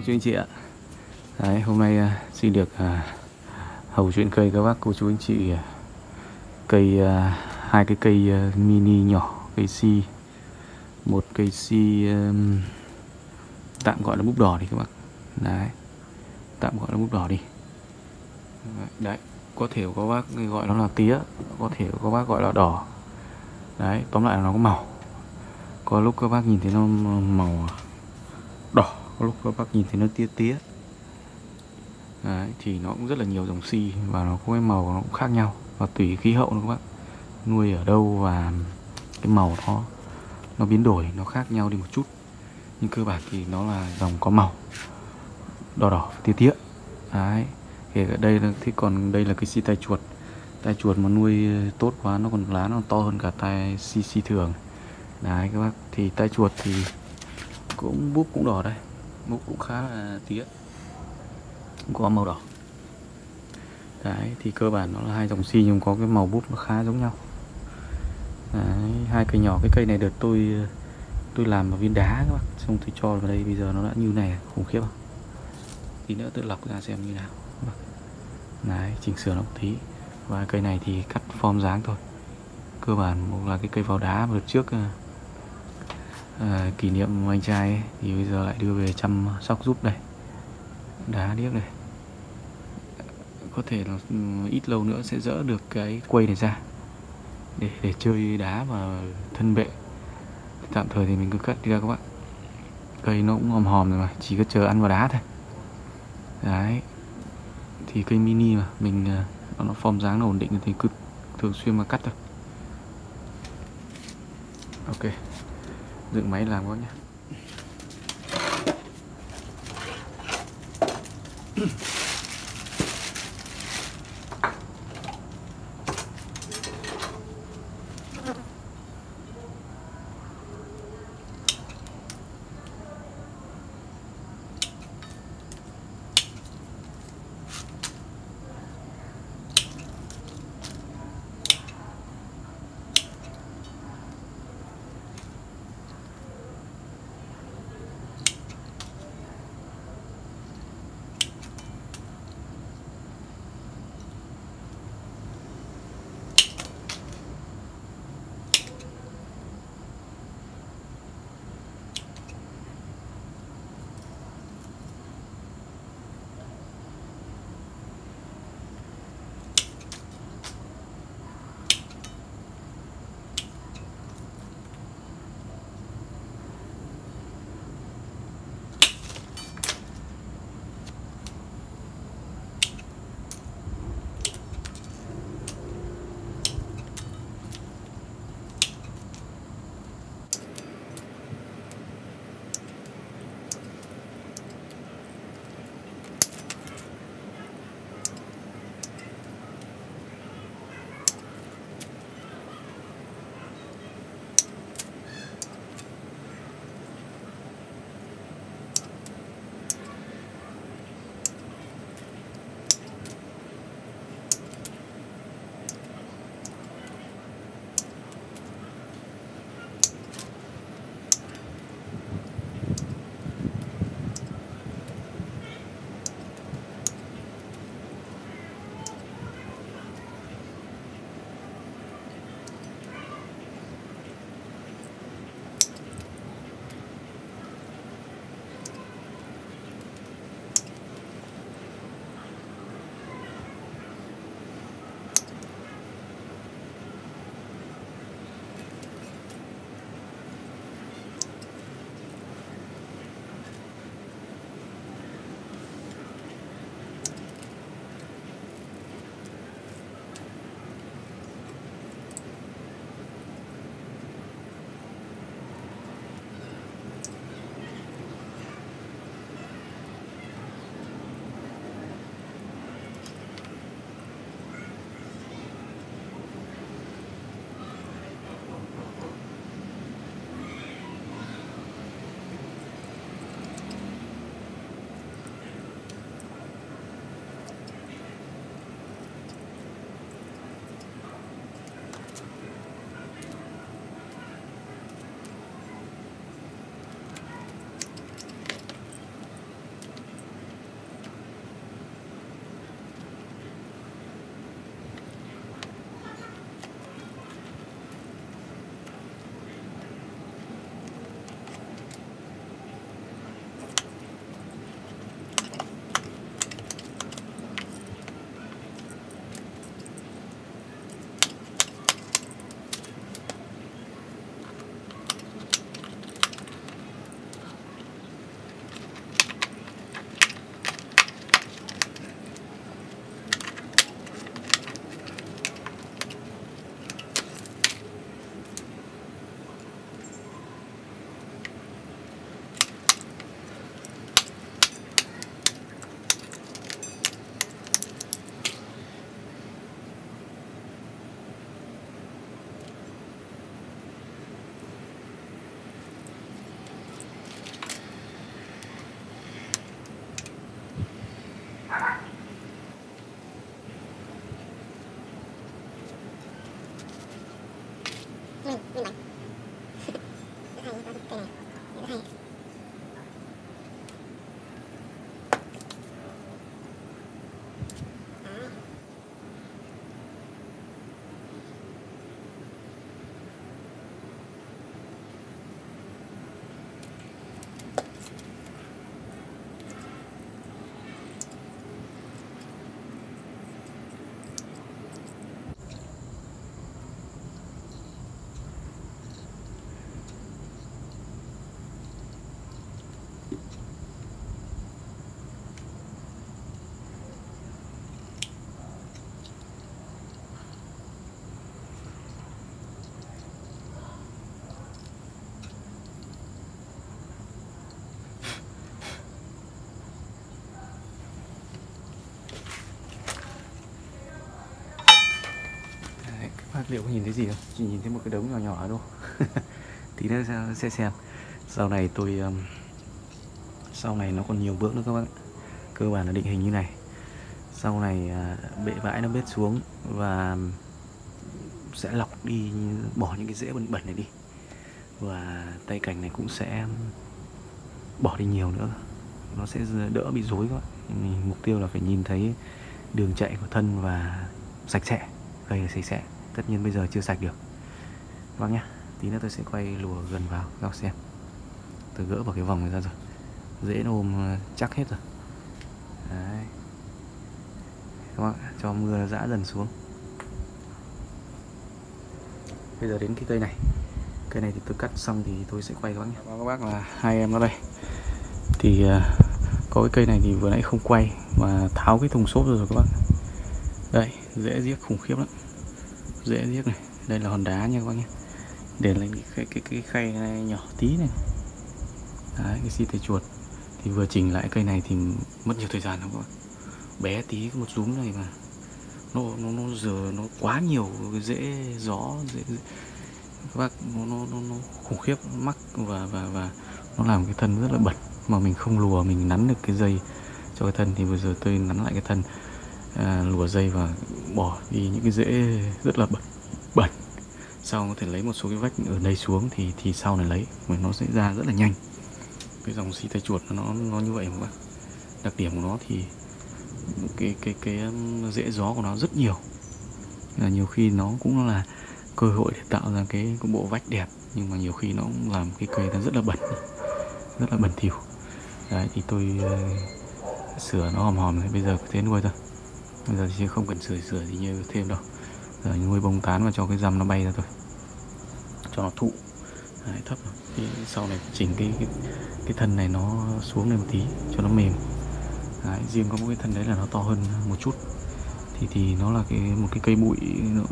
chú anh chị ạ. Đấy, hôm nay xin được hầu chuyện cây các bác cô chú anh chị cây hai cái cây mini nhỏ, cây si, một cây si tạm gọi là búp đỏ đi các bác. Đấy, tạm gọi là búp đỏ đi. Đấy, có thể có bác gọi nó là tía, có thể có bác gọi là đỏ. Đấy, tóm lại là nó có màu. Có lúc các bác nhìn thấy nó màu đỏ, có lúc các bác nhìn thấy nó tía tía. Đấy, thì nó cũng rất là nhiều dòng si và nó có cái màu nó cũng khác nhau và tùy khí hậu nữa các bác nuôi ở đâu và cái màu nó biến đổi, nó khác nhau đi một chút, nhưng cơ bản thì nó là dòng có màu đỏ đỏ tía tía. Đấy, kể cả đây là thế, còn đây là cái si tai chuột. Tai chuột mà nuôi tốt quá nó còn lá nó to hơn cả tai si thường. Đấy các bác, thì tai chuột thì cũng búp cũng đỏ đây, búp cũng khá là tía, cũng có màu đỏ. Đấy, thì cơ bản nó là hai dòng si nhưng có cái màu búp nó khá giống nhau. Đấy, hai cây nhỏ. Cái cây này được tôi làm vào viên đá các bác, xong tôi cho vào đây, bây giờ nó đã như này, khủng khiếp không? Tí nữa tôi lọc ra xem như nào. Đấy, chỉnh sửa nó một tí. Và cây này thì cắt form dáng thôi. Cơ bản một là cái cây vào đá mà trước kỷ niệm anh trai ấy, thì bây giờ lại đưa về chăm sóc giúp đây. Đá điếc này, có thể là ít lâu nữa sẽ dỡ được cái quây này ra để chơi đá và thân bệ. Tạm thời thì mình cứ cắt đi ra các bạn. Cây nó cũng hòm hòm rồi mà, chỉ có chờ ăn vào đá thôi. Đấy, thì cây mini mà mình nó form dáng nó ổn định thì cứ thường xuyên mà cắt thôi. Ok, dựng máy làm quá nhé. bác liệu có nhìn thấy gì không? Chỉ nhìn thấy một cái đống nhỏ nhỏ thôi. Tí nữa sẽ xem. Sau này tôi sau này nó còn nhiều bước nữa các bác. Cơ bản là định hình như này. Sau này bệ vãi nó bết xuống và sẽ lọc đi, bỏ những cái rễ bẩn bẩn này đi, và tay cành này cũng sẽ bỏ đi nhiều nữa, nó sẽ đỡ bị rối các bạn. Mục tiêu là phải nhìn thấy đường chạy của thân và sạch sẽ, cây là sạch sẽ. Tất nhiên bây giờ chưa sạch được các bác nhé. Tí nữa tôi sẽ quay lùa gần vào các bác xem. Tôi gỡ vào cái vòng này ra rồi, rễ nó ôm chắc hết rồi. Đấy các bác, cho mưa nó rã dần xuống. Bây giờ đến cái cây này. Cây này thì tôi cắt xong thì tôi sẽ quay các bác nhé. Các bác là hai em nó đây. Thì có cái cây này thì vừa nãy không quay mà tháo cái thùng xốp rồi các bác. Đây, rễ riếc khủng khiếp lắm. Rễ riếc này, đây là hòn đá nha các bác nhé. Để lên cái khay này nhỏ tí này. Đấy, cái xi tay chuột. Thì vừa chỉnh lại cây này thì mất nhiều thời gian lắm các bác. Bé tí một rúm này mà nó giờ nó quá nhiều cái rễ gió, các bác, nó khủng khiếp, mắc và nó làm cái thân rất là bẩn, mà mình không lùa, mình nắn được cái dây cho cái thân. Thì bây giờ tôi nắn lại cái thân, lùa dây và bỏ đi những cái rễ rất là bẩn. Sau có thể lấy một số cái vách ở đây xuống thì sau này lấy, mà nó sẽ ra rất là nhanh. Cái dòng xi tay chuột nó như vậy các bác. Đặc điểm của nó thì cái rễ gió của nó rất nhiều, là nhiều khi nó cũng là cơ hội để tạo ra cái bộ vách đẹp, nhưng mà nhiều khi nó cũng làm cái cây nó rất là bẩn, rất là bẩn thỉu. Đấy thì tôi sửa nó hòm thì bây giờ cứ thế nuôi thôi. Bây giờ thì không cần sửa gì như thêm đâu. Giờ nuôi bông tán và cho cái răm nó bay ra thôi, cho nó thụ. Đấy, thấp rồi. Thì sau này chỉnh cái thân này nó xuống lên một tí cho nó mềm. Đấy, riêng có một cái thân đấy là nó to hơn một chút, thì nó là một cái cây bụi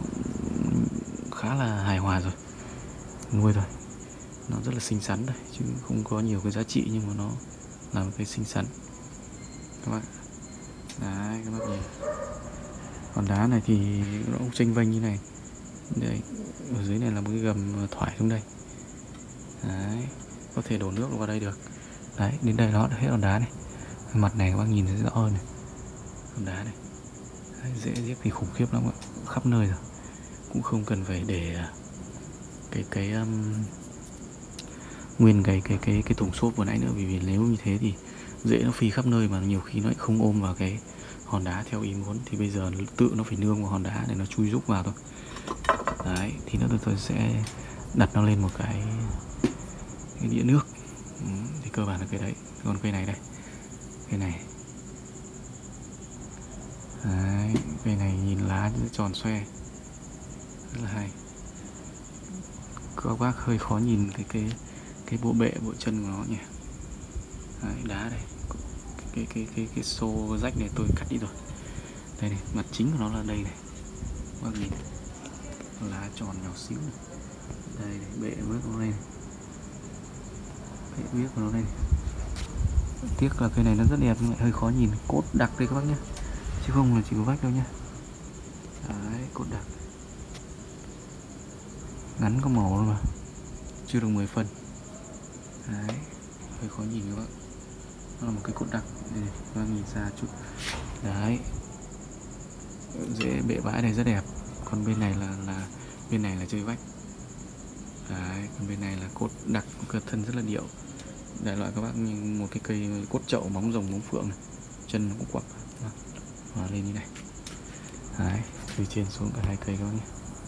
khá là hài hòa rồi. Nuôi thôi, nó rất là xinh xắn thôi, chứ không có nhiều cái giá trị, nhưng mà nó là một cây xinh xắn các bạn. Đấy, các bác nhìn hòn đá này thì nó cũng chênh vênh như này. Đây, ở dưới này là một cái gầm thoải xuống đây. Đấy, có thể đổ nước vào đây được. Đấy, đến đây nó đã hết hòn đá này. Mặt này các bác nhìn thấy rõ hơn này, hòn đá này. Đấy, rễ riếc thì khủng khiếp lắm ạ, khắp nơi rồi. Cũng không cần phải để nguyên cái thùng xốp vừa nãy nữa, vì nếu như thế thì rễ nó phi khắp nơi mà nhiều khi nó lại không ôm vào cái hòn đá theo ý muốn. Thì bây giờ tự nó phải nương vào hòn đá để nó chui rúc vào thôi. Đấy, thì nữa tôi sẽ đặt nó lên một cái đĩa nước. Thì cơ bản là cái đấy. Còn cây này đây, cây này. Đấy, cây này nhìn lá tròn xoe, rất là hay. Các bác hơi khó nhìn cái bộ bệ, bộ chân của nó nhỉ. Đấy, đá đây, cái xô rách này tôi cắt đi rồi. Đây này, mặt chính của nó là đây này, các bác nhìn, lá tròn nhỏ xíu này. Đây này, bệ bước nó đây này, bệ biết của nó đây này. Tiếc là cây này nó rất đẹp nhưng lại hơi khó nhìn. Cốt đặc đây các bác nhé, chứ không là chỉ có vách đâu nhá. Đấy, cốt đặc, ngắn có màu luôn mà, chưa được 10 phân. Đấy, hơi khó nhìn các bác. Nó là một cái cốt đặc này, các bác nhìn xa chút. Đấy, rễ bệ bãi này rất đẹp. Còn bên này là bên này là chơi vách. Đấy, còn bên này là cốt đặc, cơ thân rất là điệu. Đại loại các bác như một cái cây cốt chậu, móng rồng, móng phượng này. Chân nó cũng quặp hòa lên như này. Đấy, từ trên xuống cả hai cây các bác nhé.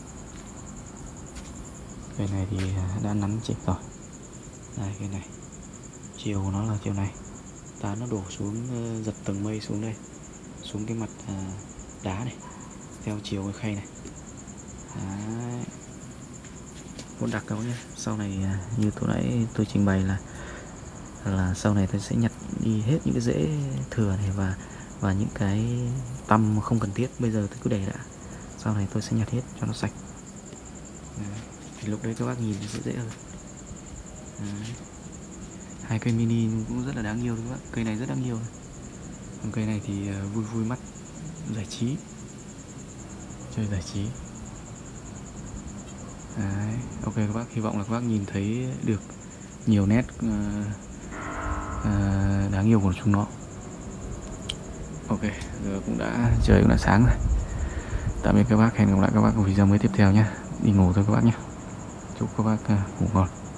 Cây này thì đã nắn chỉnh rồi. Đây, cây này chiều của nó là chiều này, tán nó đổ xuống, giật tầng mây xuống đây, xuống cái mặt đá này, theo chiều cái khay này. Đấy, cốt đặc các bác nhé. Sau này như tôi nãy tôi trình bày là sau này tôi sẽ nhặt đi hết những cái rễ thừa này và những cái tăm không cần thiết. Bây giờ tôi cứ để đã, sau này tôi sẽ nhặt hết cho nó sạch. Đấy, thì lúc đấy các bác nhìn sẽ dễ hơn. Đấy, hai cây mini cũng rất là đáng yêu các bác. Cây này rất đáng yêu, còn cây này thì vui vui mắt, giải trí, chơi giải trí. Đấy, ok các bác, hy vọng là các bác nhìn thấy được nhiều nét đáng yêu của chúng nó. Ok, giờ cũng đã, trời cũng đã sáng rồi. Tạm biệt các bác, hẹn gặp lại các bác ở video mới tiếp theo nhé. Đi ngủ thôi các bác nhé. Chúc các bác ngủ ngon.